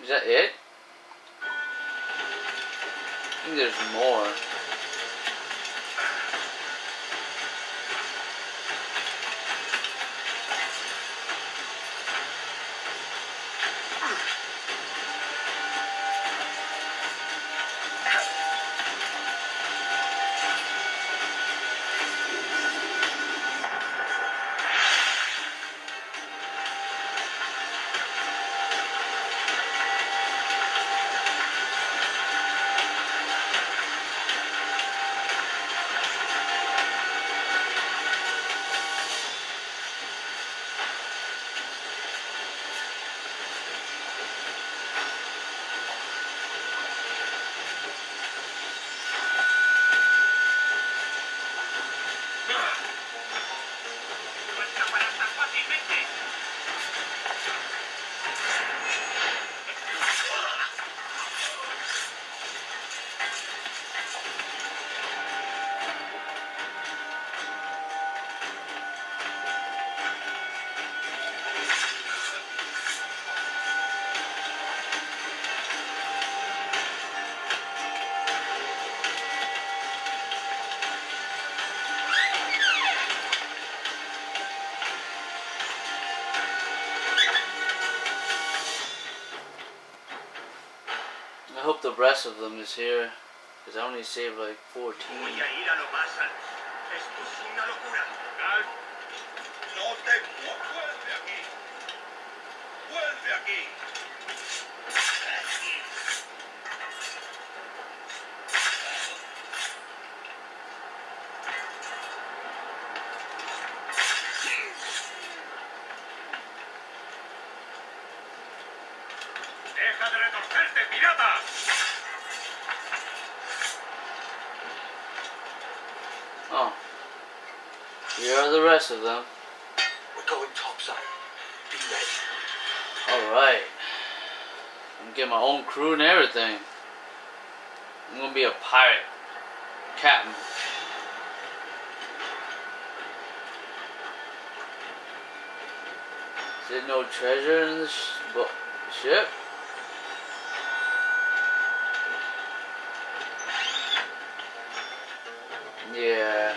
Is that it? I think there's more. I hope the rest of them is here, because I only saved like 14. Oh, here are the rest of them. We're going topside. Be ready. Alright. I'm gonna get my own crew and everything. I'm gonna be a pirate captain. Is there no treasure in the ship? Yeah.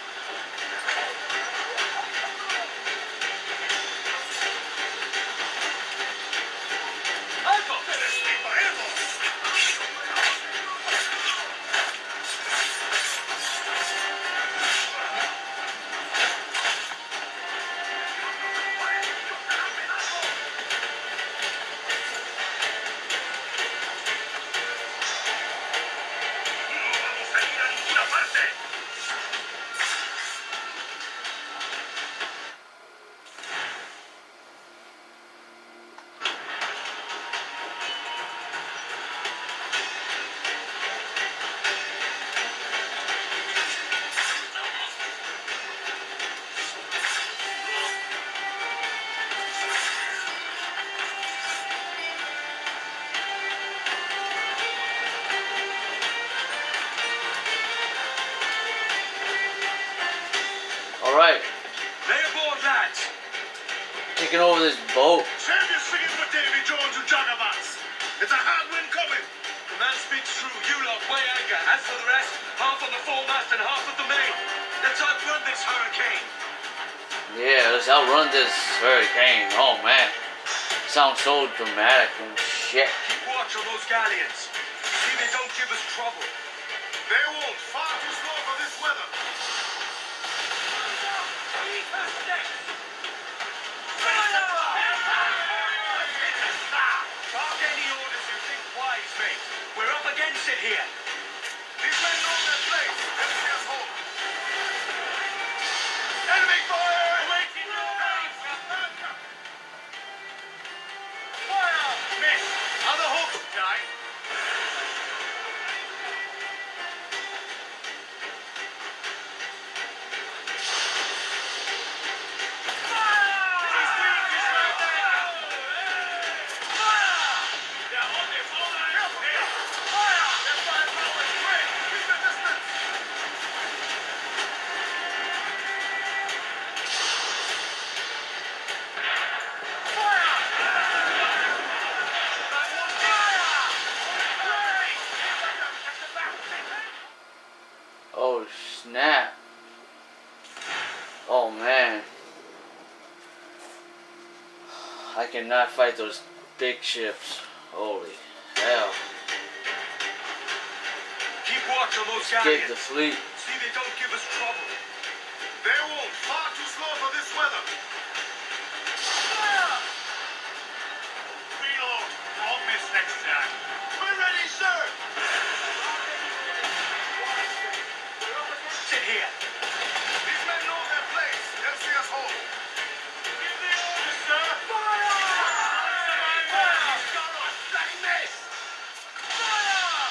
Alright. Lay aboard, lads. Taking over this boat. Save your singing for Davy Jones and Jagabats. It's a hard wind coming. The man speaks true. You lot weigh anchor. As for the rest, half on the foremast and half at the main. Let's outrun this hurricane. Yeah, let's outrun this hurricane. Oh man. Sounds so dramatic and shit. Keep watch on those galleons. See they don't give us trouble. They won't. Far too slow for this weather. Bark any orders you think wise, mate. We're up against it here. These men know their place. Let's see us home. Enemy fire! Awaiting your guns! Fire! Miss! On the hook, guy. Oh snap. Oh man. I cannot fight those big ships. Holy hell. Keep watch on those Escape galleons. the fleet. See they don't give us trouble. Beowulf, far too slow for this weather. Fire! Reload. Won't miss next time. We're ready, sir. Sit here. These men know their place. They'll see us home. Give the order, sir. Fire! Fire! Bloody miss! Fire!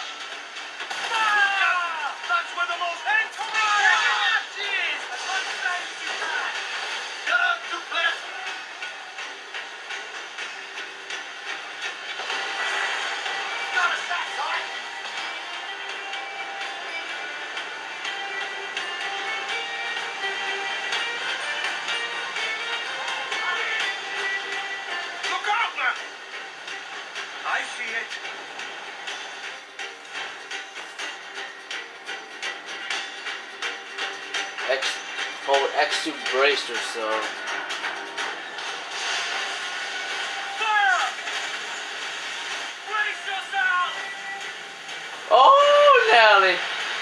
Fire! That's where the most Look out, man! I see it. X2 braced herself. Fire! Brace yourself! Oh, Nelly!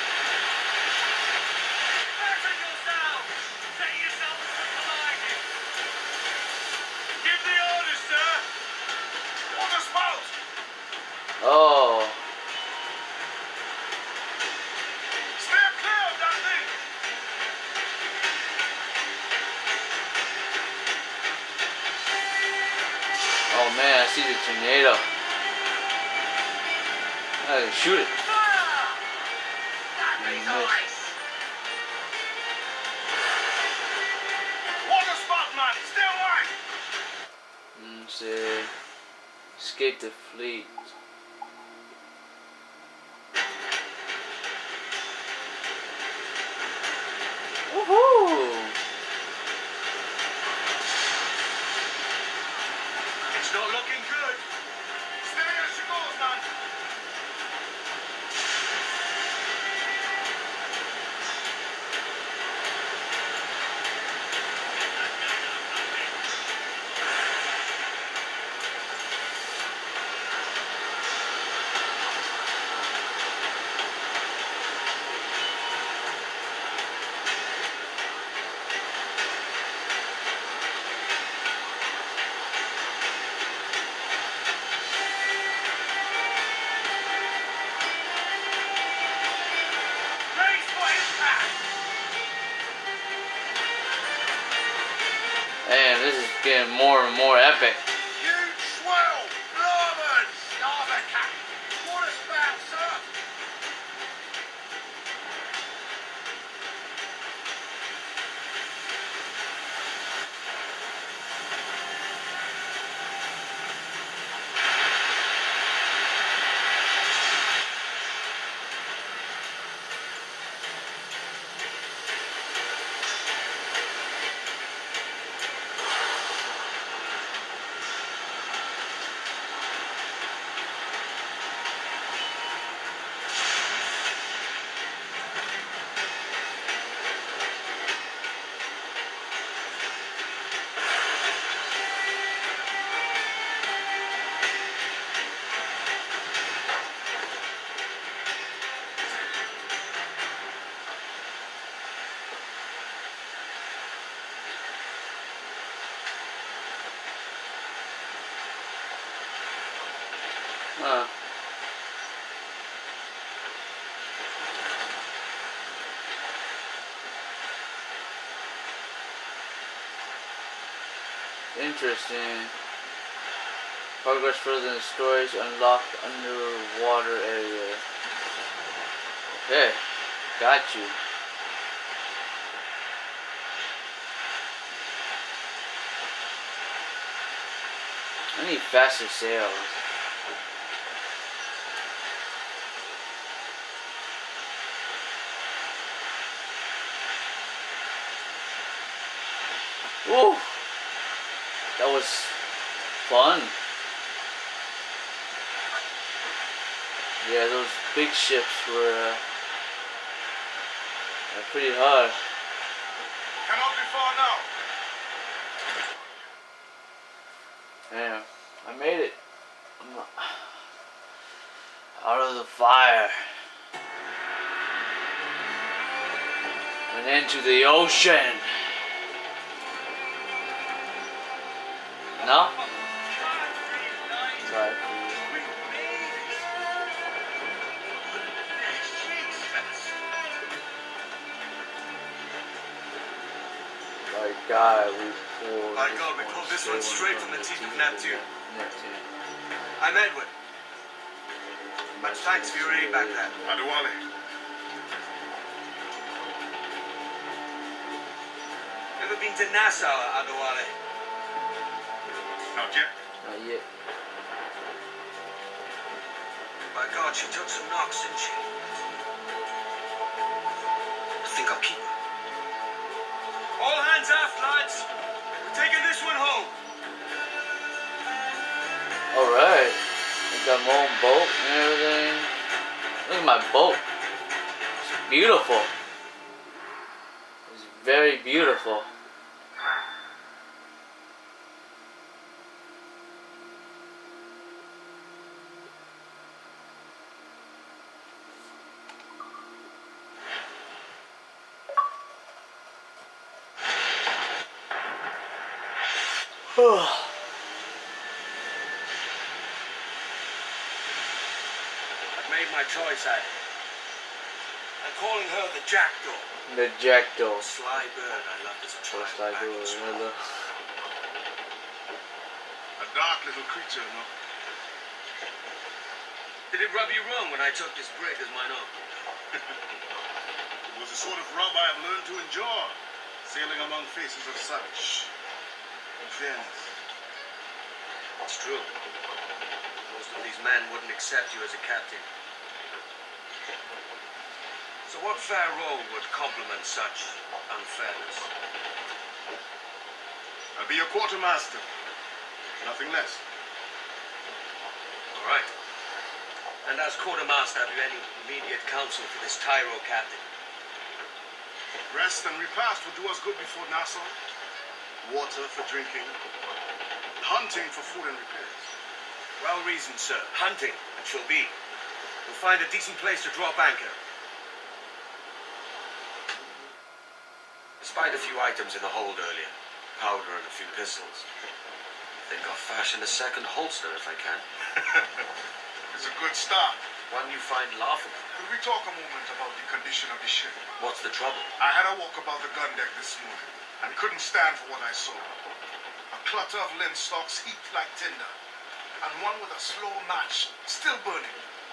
Fasten yourself! Set yourself for colliding! Give the orders, sir! Order spout! Oh. Steer clear of that thing! Oh man, I see the tornado. I can shoot it. Fire! That means Miss. ice! Order spout, man! Stay away! See. Escape the fleet. Woohoo! It's not looking good. Stay as she goes, man. Brace for impact. Man, this is getting more and more epic. Huge swell. Larboard. Starboard, Captain. Order spout, sir. Huh. Interesting. Progress further in the storage unlocked underwater area. Okay, got you. I need faster sails. Woo! That was fun. Yeah, those big ships were They're pretty hard. Cannot be far now. Damn, I made it. I'm out of the fire and into the ocean. No? Sorry. My God, we pulled. My God, we pulled this one straight from the teeth of Neptune. I'm Edward. Much thanks for your aid back then. Adewale. Ever been to Nassau, Adewale? Not yet. Not yet. By God, she took some knocks, didn't she? I think I'll keep her. All hands aft, lads. We're taking this one home. Alright. I got my own boat and everything. Look at my boat. It's beautiful. It's very beautiful. I've made my choice, I'm calling her the Jackdaw. The Jackdaw. Sly bird I loved as a child. Like back in Sweden. A dark little creature, no? Did it rub you wrong when I took this brig as mine own? It was the sort of rub I have learned to endure, sailing among faces of such fairness. It's true. Most of these men wouldn't accept you as a captain. So what fair role would complement such unfairness? I'll be your quartermaster. Nothing less. All right. And as quartermaster, have you any immediate counsel for this tyro captain? Rest and repast would do us good before Nassau. Water for drinking. Hunting for food and repairs. Well reasoned, sir. Hunting, it shall be. We'll find a decent place to drop anchor. Despite a few items in the hold earlier, powder and a few pistols, I think I'll fashion a second holster if I can. It's a good start. One you find laughable. Could we talk a moment about the condition of the ship? What's the trouble? I had a walk about the gun deck this morning and couldn't stand for what I saw. A clutter of linstocks heaped like tinder, and one with a slow match still burning.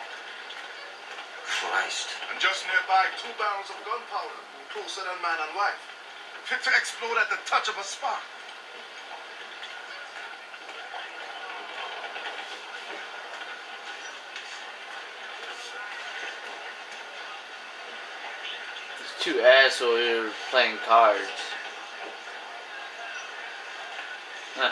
Christ. And just nearby, 2 barrels of gunpowder, closer than man and wife, fit to explode at the touch of a spark. There's 2 assholes here playing cards. Huh.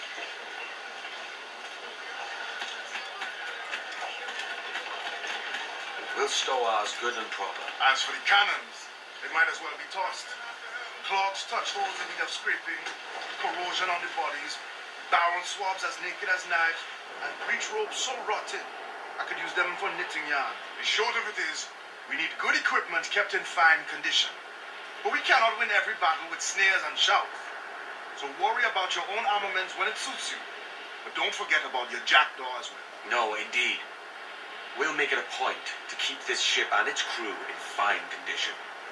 We'll stow ours good and proper. As for the cannons, they might as well be tossed. Clogs, touch holes in need of scraping, corrosion on the bodies, barrel swabs as naked as knives, and breech ropes so rotten I could use them for knitting yarn. The short of it is, we need good equipment kept in fine condition. But we cannot win every battle with snares and shouts. So worry about your own armaments when it suits you. But don't forget about your jackdaw as well. No, indeed. We'll make it a point to keep this ship and its crew in fine condition.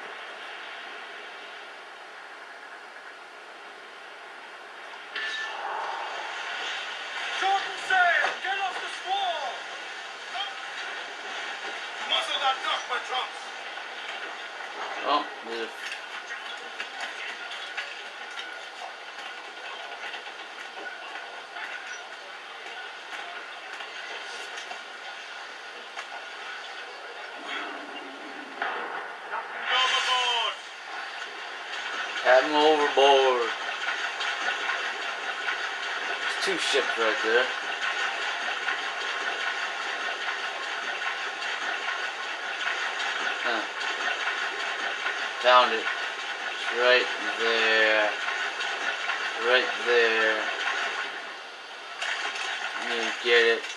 Shorten sail! Get off the squall! Muzzle that duck, my trumps! Oh, there's a... Have him overboard. There's 2 ships right there. Huh. Found it. It's right there. Right there. I need to get it.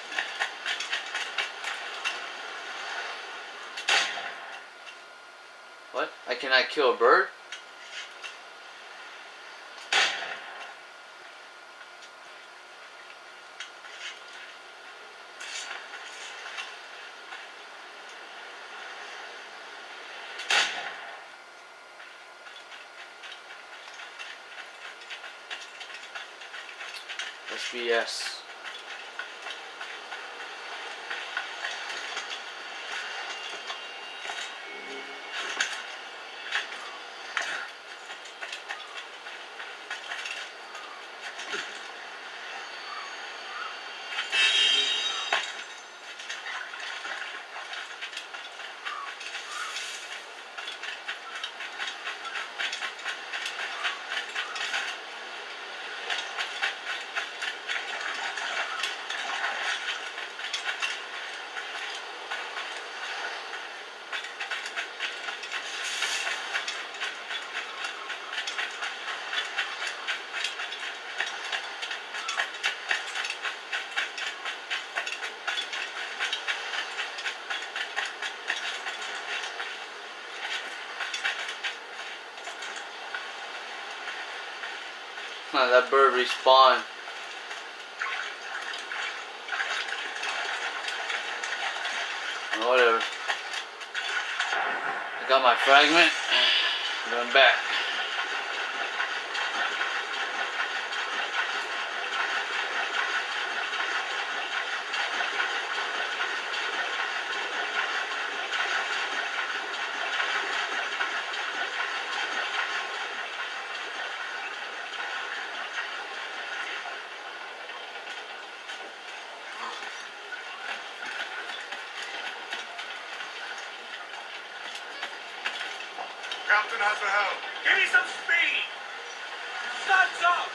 What? I cannot kill a bird? That's BS. That bird respawned. Oh, whatever. I got my fragment. I'm going back. Captain has the helm. Give me some speed! Stands up!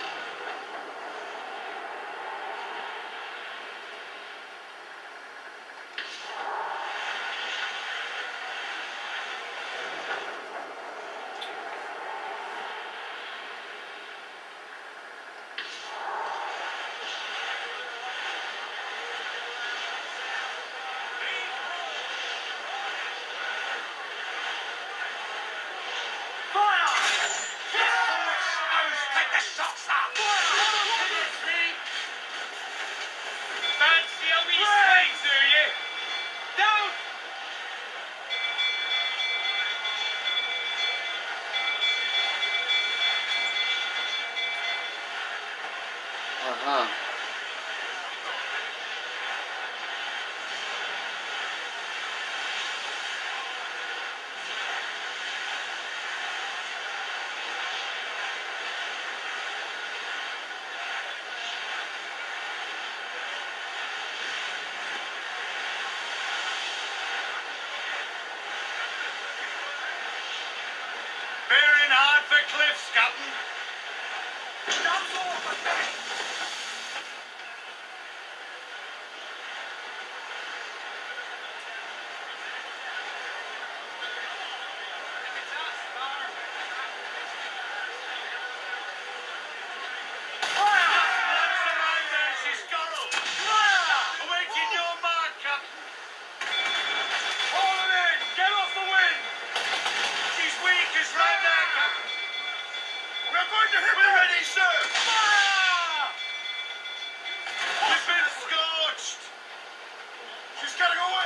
Bearing hard for cliffs, Captain. That's all for me.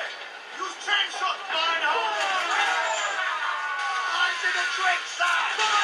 Drink, sir!